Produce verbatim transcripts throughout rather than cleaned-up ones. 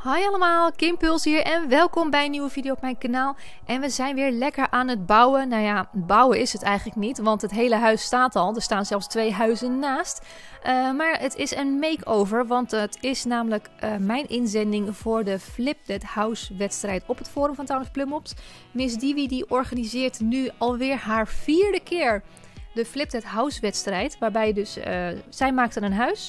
Hi allemaal, Kim Puls hier en welkom bij een nieuwe video op mijn kanaal. En we zijn weer lekker aan het bouwen. Nou ja, bouwen is het eigenlijk niet, want het hele huis staat al. Er staan zelfs twee huizen naast. Uh, maar het is een makeover, want het is namelijk uh, mijn inzending voor de Flip That House wedstrijd op het forum van Town of Plumops. Miss Divi die organiseert nu alweer haar vierde keer de Flip That House wedstrijd. Waarbij dus, uh, zij maakte een huis.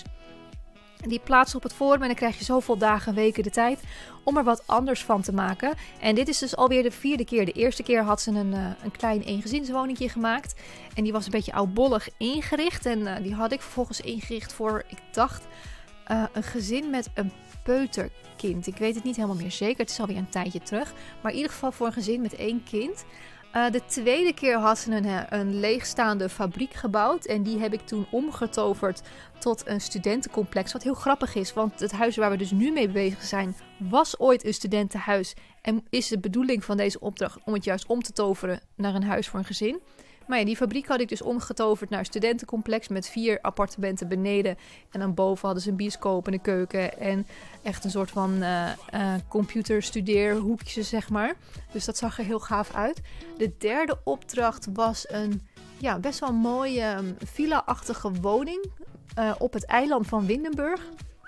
Die plaatsen op het forum en dan krijg je zoveel dagen en weken de tijd om er wat anders van te maken. En dit is dus alweer de vierde keer. De eerste keer had ze een, uh, een klein eengezinswoningje gemaakt. En die was een beetje oudbollig ingericht. En uh, die had ik vervolgens ingericht voor, ik dacht, uh, een gezin met een peuterkind. Ik weet het niet helemaal meer zeker. Het is alweer een tijdje terug. Maar in ieder geval voor een gezin met één kind. Uh, de tweede keer had ze een, een leegstaande fabriek gebouwd. En die heb ik toen omgetoverd tot een studentencomplex. Wat heel grappig is, want het huis waar we dus nu mee bezig zijn was ooit een studentenhuis. En is de bedoeling van deze opdracht om het juist om te toveren naar een huis voor een gezin. Maar ja, die fabriek had ik dus omgetoverd naar een studentencomplex met vier appartementen beneden. En dan boven hadden ze een bioscoop en een keuken en echt een soort van uh, uh, computerstudeerhoekje, zeg maar. Dus dat zag er heel gaaf uit. De derde opdracht was een ja, best wel mooie um, villa-achtige woning uh, op het eiland van Windenburg.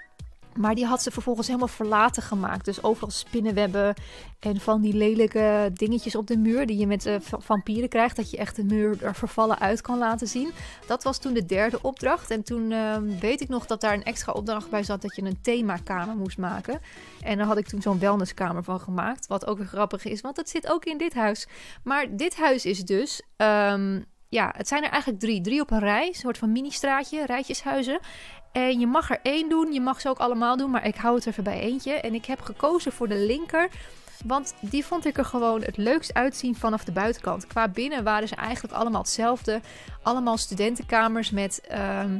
Maar die had ze vervolgens helemaal verlaten gemaakt. Dus overal spinnenwebben en van die lelijke dingetjes op de muur die je met uh, vampieren krijgt. Dat je echt de muur er vervallen uit kan laten zien. Dat was toen de derde opdracht. En toen uh, weet ik nog dat daar een extra opdracht bij zat dat je een themakamer moest maken. En daar had ik toen zo'n wellnesskamer van gemaakt. Wat ook weer grappig is, want dat zit ook in dit huis. Maar dit huis is dus... Um, ja, het zijn er eigenlijk drie. Drie op een rij. Een soort van mini-straatje, rijtjeshuizen. En je mag er één doen, je mag ze ook allemaal doen, maar ik hou het even bij eentje. En ik heb gekozen voor de linker, want die vond ik er gewoon het leukst uitzien vanaf de buitenkant. Qua binnen waren ze eigenlijk allemaal hetzelfde. Allemaal studentenkamers met um,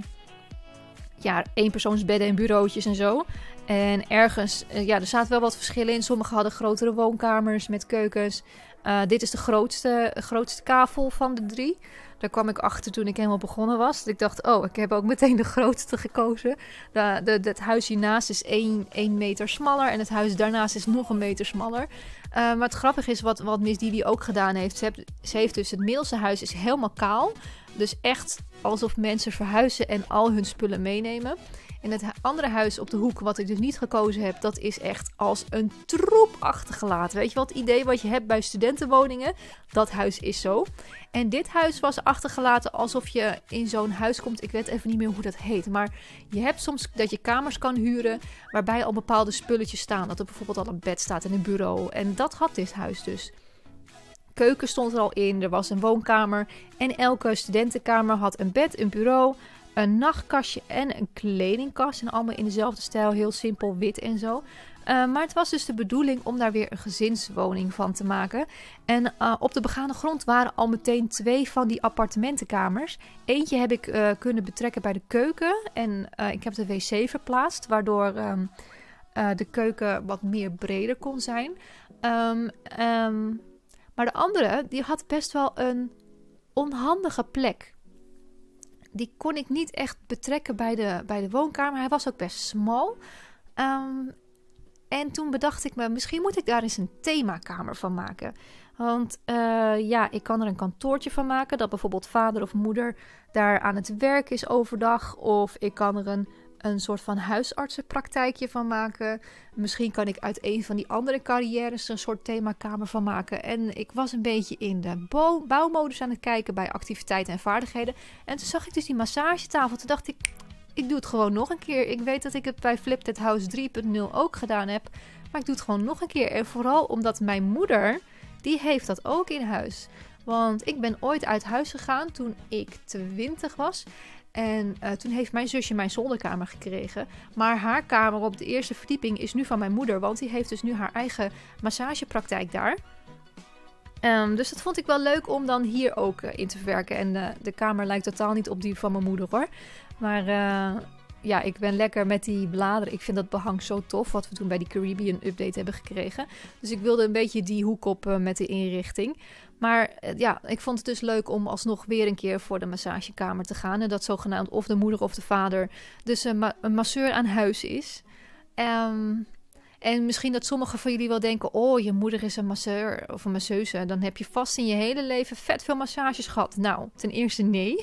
ja, eenpersoonsbedden en bureautjes en zo. En ergens, uh, ja, er zaten wel wat verschillen in. Sommigen hadden grotere woonkamers met keukens. Uh, dit is de grootste, grootste kavel van de drie. Daar kwam ik achter toen ik helemaal begonnen was. Ik dacht, oh, ik heb ook meteen de grootste gekozen. De, de, de, het huis hiernaast is één meter smaller. En het huis daarnaast is nog een meter smaller. Uh, maar het grappige is wat, wat Miss Divi ook gedaan heeft. Ze, heeft. ze heeft dus het middelste huis is helemaal kaal. Dus echt alsof mensen verhuizen en al hun spullen meenemen. En het andere huis op de hoek, wat ik dus niet gekozen heb, dat is echt als een troep achtergelaten. Weet je wat het idee wat je hebt bij studentenwoningen? Dat huis is zo. En dit huis was achtergelaten alsof je in zo'n huis komt. Ik weet even niet meer hoe dat heet. Maar je hebt soms dat je kamers kan huren waarbij al bepaalde spulletjes staan. Dat er bijvoorbeeld al een bed staat en een bureau. En dat had dit huis dus. Keuken stond er al in. Er was een woonkamer. En elke studentenkamer had een bed, een bureau, een nachtkastje en een kledingkast. En allemaal in dezelfde stijl. Heel simpel, wit en zo. Uh, maar het was dus de bedoeling om daar weer een gezinswoning van te maken. En uh, op de begane grond waren al meteen twee van die appartementenkamers. Eentje heb ik uh, kunnen betrekken bij de keuken. En uh, ik heb de wc verplaatst. Waardoor um, uh, de keuken wat meer breder kon zijn. Um, um, maar de andere, die had best wel een onhandige plek. Die kon ik niet echt betrekken bij de, bij de woonkamer. Hij was ook best smal. Um, En toen bedacht ik me, misschien moet ik daar eens een themakamer van maken. Want uh, ja, ik kan er een kantoortje van maken. Dat bijvoorbeeld vader of moeder daar aan het werk is overdag. Of ik kan er een, een soort van huisartsenpraktijkje van maken. Misschien kan ik uit een van die andere carrières een soort themakamer van maken. En ik was een beetje in de bouw, bouwmodus aan het kijken bij activiteiten en vaardigheden. En toen zag ik dus die massagetafel. Toen dacht ik... Ik doe het gewoon nog een keer. Ik weet dat ik het bij Flip That House drie punt nul ook gedaan heb. Maar ik doe het gewoon nog een keer. En vooral omdat mijn moeder, die heeft dat ook in huis. Want ik ben ooit uit huis gegaan toen ik twintig was. En uh, toen heeft mijn zusje mijn zolderkamer gekregen. Maar haar kamer op de eerste verdieping is nu van mijn moeder. Want die heeft dus nu haar eigen massagepraktijk daar. Um, dus dat vond ik wel leuk om dan hier ook uh, in te verwerken. En uh, de kamer lijkt totaal niet op die van mijn moeder hoor. Maar uh, ja, ik ben lekker met die bladeren. Ik vind dat behang zo tof, wat we toen bij die Caribbean update hebben gekregen. Dus ik wilde een beetje die hoek op uh, met de inrichting. Maar uh, ja, ik vond het dus leuk om alsnog weer een keer voor de massagekamer te gaan. En dat zogenaamd of de moeder of de vader dus een, ma een masseur aan huis is. Um, En misschien dat sommigen van jullie wel denken, oh, je moeder is een masseur of een masseuse. Dan heb je vast in je hele leven vet veel massages gehad. Nou, ten eerste nee.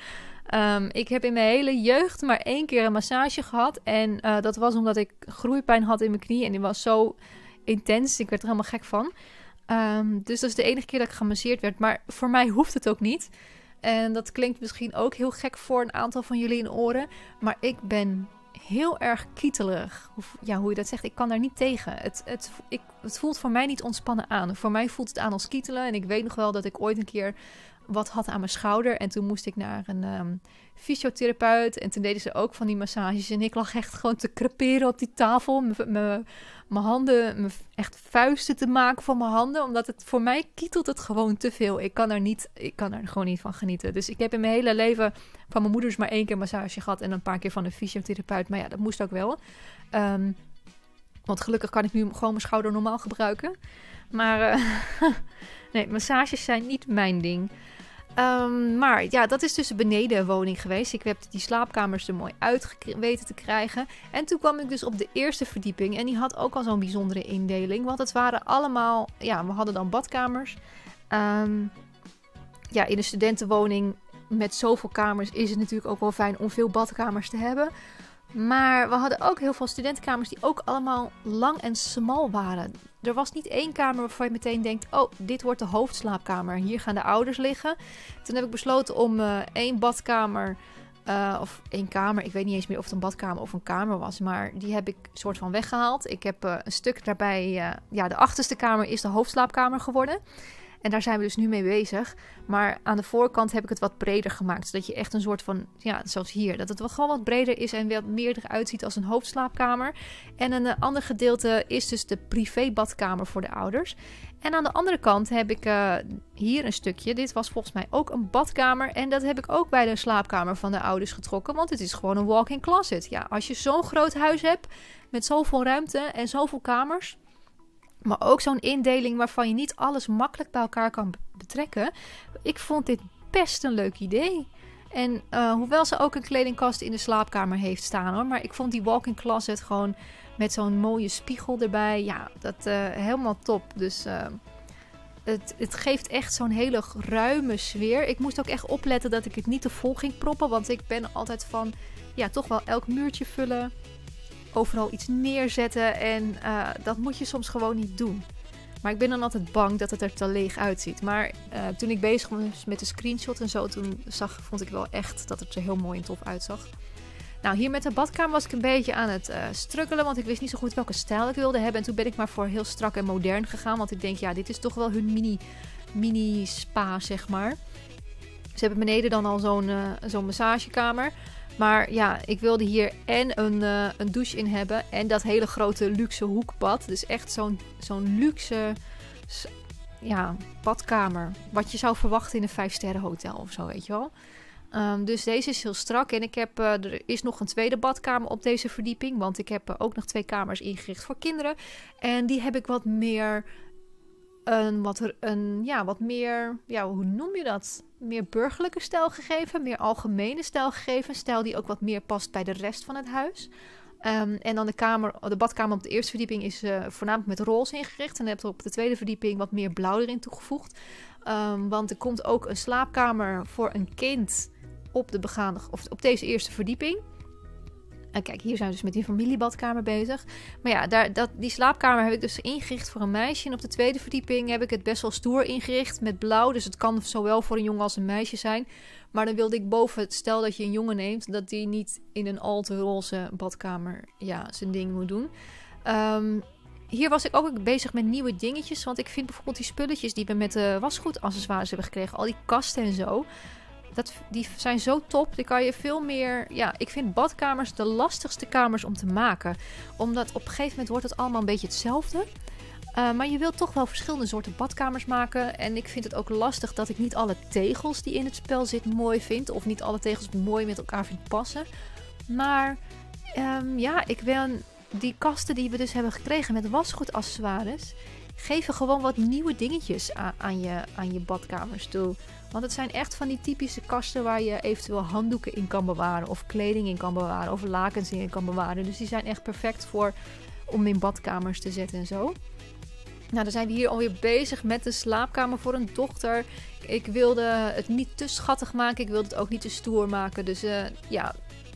um, ik heb in mijn hele jeugd maar één keer een massage gehad. En uh, dat was omdat ik groeipijn had in mijn knie. En die was zo intens. Ik werd er helemaal gek van. Um, dus dat is de enige keer dat ik gemasseerd werd. Maar voor mij hoeft het ook niet. En dat klinkt misschien ook heel gek voor een aantal van jullie in oren. Maar ik ben heel erg kietelig. Hoe, ja, hoe je dat zegt. Ik kan daar niet tegen. Het, het, ik, het voelt voor mij niet ontspannen aan. Voor mij voelt het aan als kietelen. En ik weet nog wel dat ik ooit een keer wat had aan mijn schouder. En toen moest ik naar een um, fysiotherapeut. En toen deden ze ook van die massages. En ik lag echt gewoon te creperen op die tafel. Mijn handen, mijn echt vuisten te maken van mijn handen. Omdat het voor mij kietelt het gewoon te veel. Ik kan er niet, ik kan er gewoon niet van genieten. Dus ik heb in mijn hele leven van mijn moeders maar één keer massage gehad. En een paar keer van een fysiotherapeut. Maar ja, dat moest ook wel. Um, want gelukkig kan ik nu gewoon mijn schouder normaal gebruiken. Maar uh, nee, massages zijn niet mijn ding. Um, maar ja, dat is dus de benedenwoning geweest. Ik heb die slaapkamers er mooi uit weten te krijgen. En toen kwam ik dus op de eerste verdieping. En die had ook al zo'n bijzondere indeling. Want het waren allemaal... Ja, we hadden dan badkamers. Um, ja, in een studentenwoning met zoveel kamers is het natuurlijk ook wel fijn om veel badkamers te hebben. Maar we hadden ook heel veel studentenkamers die ook allemaal lang en smal waren. Er was niet één kamer waarvan je meteen denkt, oh, dit wordt de hoofdslaapkamer. Hier gaan de ouders liggen. Toen heb ik besloten om uh, één badkamer, uh, of één kamer, ik weet niet eens meer of het een badkamer of een kamer was. Maar die heb ik soort van weggehaald. Ik heb uh, een stuk daarbij, uh, ja, de achterste kamer is de hoofdslaapkamer geworden. En daar zijn we dus nu mee bezig. Maar aan de voorkant heb ik het wat breder gemaakt. Zodat je echt een soort van, ja, zoals hier. Dat het wel gewoon wat breder is en wat meer eruit ziet als een hoofdslaapkamer. En een uh, ander gedeelte is dus de privébadkamer voor de ouders. En aan de andere kant heb ik uh, hier een stukje. Dit was volgens mij ook een badkamer. En dat heb ik ook bij de slaapkamer van de ouders getrokken. Want het is gewoon een walk-in closet. Ja, als je zo'n groot huis hebt met zoveel ruimte en zoveel kamers... Maar ook zo'n indeling waarvan je niet alles makkelijk bij elkaar kan betrekken. Ik vond dit best een leuk idee. En uh, hoewel ze ook een kledingkast in de slaapkamer heeft staan hoor. Maar ik vond die walk-in closet gewoon met zo'n mooie spiegel erbij. Ja, dat uh, helemaal top. Dus uh, het, het geeft echt zo'n hele ruime sfeer. Ik moest ook echt opletten dat ik het niet te vol ging proppen. Want ik ben altijd van, ja, toch wel elk muurtje vullen. Overal iets neerzetten en uh, dat moet je soms gewoon niet doen. Maar ik ben dan altijd bang dat het er te leeg uitziet. Maar uh, toen ik bezig was met de screenshot en zo, toen zag, vond ik wel echt dat het er heel mooi en tof uitzag. Nou, hier met de badkamer was ik een beetje aan het uh, struggelen, want ik wist niet zo goed welke stijl ik wilde hebben. En toen ben ik maar voor heel strak en modern gegaan, want ik denk, ja, dit is toch wel hun mini, mini spa, zeg maar. Ze hebben beneden dan al zo'n uh, zo'n massagekamer. Maar ja, ik wilde hier en een, uh, een douche in hebben. En dat hele grote luxe hoekbad. Dus echt zo'n zo'n luxe ja, badkamer. Wat je zou verwachten in een vijf sterren hotel of zo, weet je wel. Um, dus deze is heel strak. En ik heb, uh, er is nog een tweede badkamer op deze verdieping. Want ik heb uh, ook nog twee kamers ingericht voor kinderen. En die heb ik wat meer... Een wat, een, ja, wat meer, ja, hoe noem je dat? Meer burgerlijke stijl gegeven, meer algemene stijl gegeven. Een stijl die ook wat meer past bij de rest van het huis. Um, en dan de, kamer, de badkamer op de eerste verdieping is uh, voornamelijk met roze ingericht. En dan heb je op de tweede verdieping wat meer blauw erin toegevoegd. Um, want er komt ook een slaapkamer voor een kind op, de begaande, of op deze eerste verdieping. En kijk, hier zijn we dus met die familiebadkamer bezig. Maar ja, daar, dat, die slaapkamer heb ik dus ingericht voor een meisje. En op de tweede verdieping heb ik het best wel stoer ingericht met blauw. Dus het kan zowel voor een jongen als een meisje zijn. Maar dan wilde ik boven, stel dat je een jongen neemt, dat die niet in een al te roze badkamer ja, zijn ding moet doen. Um, hier was ik ook bezig met nieuwe dingetjes. Want ik vind bijvoorbeeld die spulletjes die we met de wasgoedaccessoires hebben gekregen. Al die kasten en zo. Dat, die zijn zo top. Die kan je veel meer... Ja, ik vind badkamers de lastigste kamers om te maken. Omdat op een gegeven moment wordt het allemaal een beetje hetzelfde. Uh, maar je wilt toch wel verschillende soorten badkamers maken. En ik vind het ook lastig dat ik niet alle tegels die in het spel zitten mooi vind. Of niet alle tegels mooi met elkaar vind passen. Maar um, ja, ik ben... Die kasten die we dus hebben gekregen met wasgoedaccessoires... geven gewoon wat nieuwe dingetjes aan, aan, je, aan je badkamers toe. Want het zijn echt van die typische kasten waar je eventueel handdoeken in kan bewaren. Of kleding in kan bewaren. Of lakens in kan bewaren. Dus die zijn echt perfect voor om in badkamers te zetten en zo. Nou, dan zijn we hier alweer bezig met de slaapkamer voor een dochter. Ik wilde het niet te schattig maken. Ik wilde het ook niet te stoer maken. Dus uh, ja,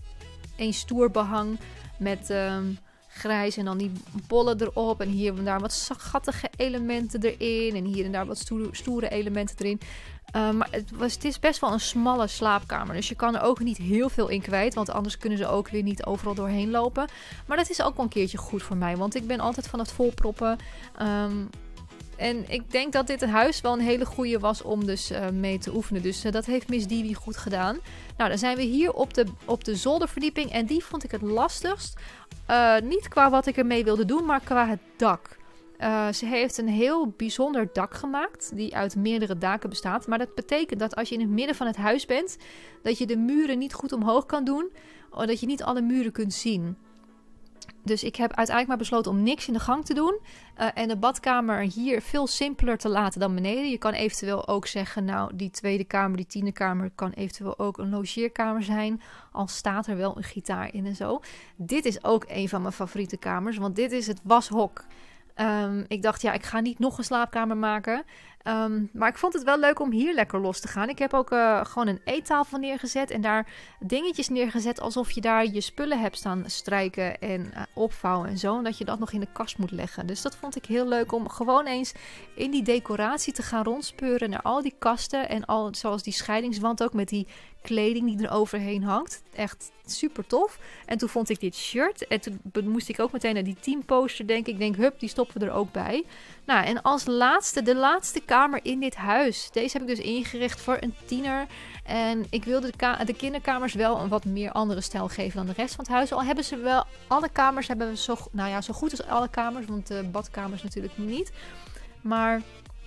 een stoer behang met um, grijs en dan die bollen erop. En hier en daar wat schattige elementen erin. En hier en daar wat stoere, stoere elementen erin. Uh, maar het, was, het is best wel een smalle slaapkamer. Dus je kan er ook niet heel veel in kwijt. Want anders kunnen ze ook weer niet overal doorheen lopen. Maar dat is ook wel een keertje goed voor mij. Want ik ben altijd van het volproppen. Um, en ik denk dat dit een huis wel een hele goede was om dus uh, mee te oefenen. Dus uh, dat heeft Miss Diwi goed gedaan. Nou, dan zijn we hier op de, op de zolderverdieping. En die vond ik het lastigst. Uh, niet qua wat ik ermee wilde doen, maar qua het dak. Uh, ze heeft een heel bijzonder dak gemaakt, die uit meerdere daken bestaat. Maar dat betekent dat als je in het midden van het huis bent, dat je de muren niet goed omhoog kan doen, dat je niet alle muren kunt zien. Dus ik heb uiteindelijk maar besloten om niks in de gang te doen. Uh, en de badkamer hier veel simpeler te laten dan beneden. Je kan eventueel ook zeggen, nou, die tweede kamer, die tiende kamer, kan eventueel ook een logeerkamer zijn. Al staat er wel een gitaar in en zo. Dit is ook een van mijn favoriete kamers, want dit is het washok. Um, ik dacht, ja, ik ga niet nog een slaapkamer maken. Um, maar ik vond het wel leuk om hier lekker los te gaan. Ik heb ook uh, gewoon een eettafel neergezet en daar dingetjes neergezet alsof je daar je spullen hebt staan strijken en uh, opvouwen en zo. En dat je dat nog in de kast moet leggen. Dus dat vond ik heel leuk om gewoon eens in die decoratie te gaan rondspeuren naar al die kasten. En al, zoals die scheidingswand ook met die kleding die er overheen hangt. Echt super tof. En toen vond ik dit shirt. En toen moest ik ook meteen naar die teamposter denken. Ik denk, hup, die stoppen we er ook bij. Nou, en als laatste, de laatste kamer in dit huis. Deze heb ik dus ingericht voor een tiener. En ik wilde de, ka- de kinderkamers wel een wat meer andere stijl geven dan de rest van het huis. Al hebben ze wel, alle kamers hebben we zo, nou ja, zo goed als alle kamers. Want de badkamers natuurlijk niet. Maar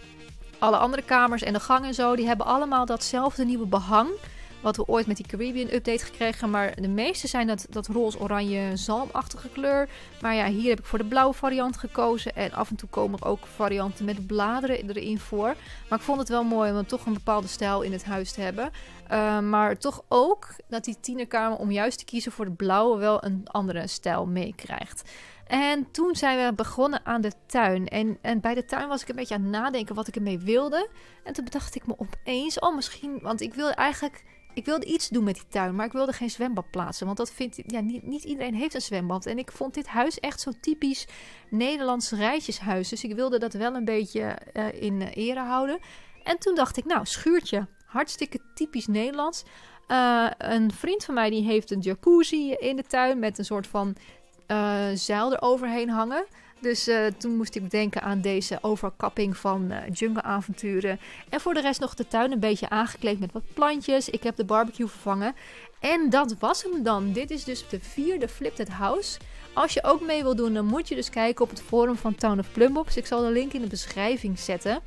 alle andere kamers en de gang en zo, die hebben allemaal datzelfde nieuwe behang. Wat we ooit met die Caribbean update gekregen. Maar de meeste zijn dat, dat roze-oranje zalmachtige kleur. Maar ja, hier heb ik voor de blauwe variant gekozen. En af en toe komen er ook varianten met bladeren erin voor. Maar ik vond het wel mooi om toch een bepaalde stijl in het huis te hebben. Uh, maar toch ook dat die tienerkamer, om juist te kiezen voor de blauwe, wel een andere stijl meekrijgt. En toen zijn we begonnen aan de tuin. En, en bij de tuin was ik een beetje aan het nadenken wat ik ermee wilde. En toen bedacht ik me opeens, oh misschien, want ik wilde eigenlijk... Ik wilde iets doen met die tuin, maar ik wilde geen zwembad plaatsen. Want dat vindt, ja, niet, niet iedereen heeft een zwembad. En ik vond dit huis echt zo typisch Nederlands rijtjeshuis. Dus ik wilde dat wel een beetje uh, in uh, ere houden. En toen dacht ik, nou, schuurtje. Hartstikke typisch Nederlands. Uh, een vriend van mij die heeft een jacuzzi in de tuin met een soort van uh, zeil eroverheen hangen. Dus uh, toen moest ik denken aan deze overkapping van uh, jungleavonturen. En voor de rest nog de tuin een beetje aangekleed met wat plantjes. Ik heb de barbecue vervangen. En dat was hem dan. Dit is dus de vierde Flipped It House. Als je ook mee wil doen, dan moet je dus kijken op het forum van Town of Plumbox. Ik zal de link in de beschrijving zetten.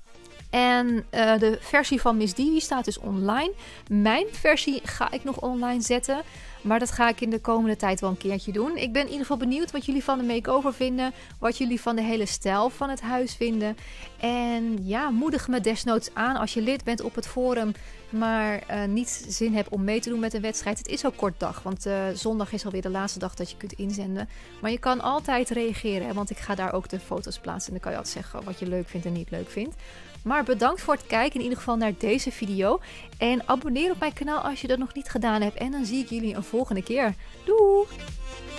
En uh, de versie van Miss Diwi staat dus online. Mijn versie ga ik nog online zetten. Maar dat ga ik in de komende tijd wel een keertje doen. Ik ben in ieder geval benieuwd wat jullie van de make-over vinden. Wat jullie van de hele stijl van het huis vinden. En ja, moedig me desnoods aan als je lid bent op het forum. Maar uh, niet zin hebt om mee te doen met een wedstrijd. Het is ook kort dag. Want uh, zondag is alweer de laatste dag dat je kunt inzenden. Maar je kan altijd reageren. Hè, want ik ga daar ook de foto's plaatsen. En dan kan je altijd zeggen wat je leuk vindt en niet leuk vindt. Maar bedankt voor het kijken in ieder geval naar deze video. En abonneer op mijn kanaal als je dat nog niet gedaan hebt. En dan zie ik jullie een volgende keer. Doei!